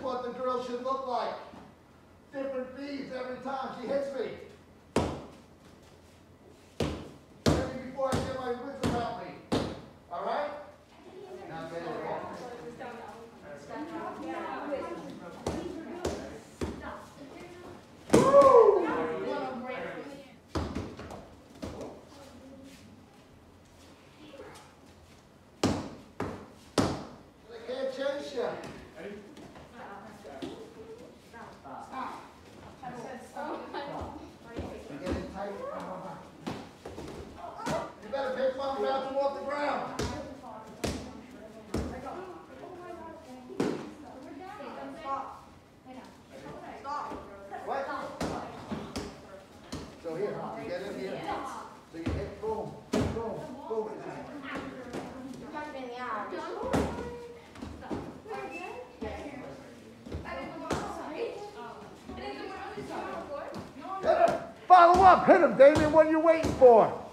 what the drill should look like. Different beads every time she hits me. Hit me before I get my wits around me. All right? Now get it on. Chase you. You're getting tight. You better pick one grab them off the ground. What? So here, you get in here. So you hit boom, boom, boom. Hit him! Follow up! Hit him, Damien! What are you waiting for?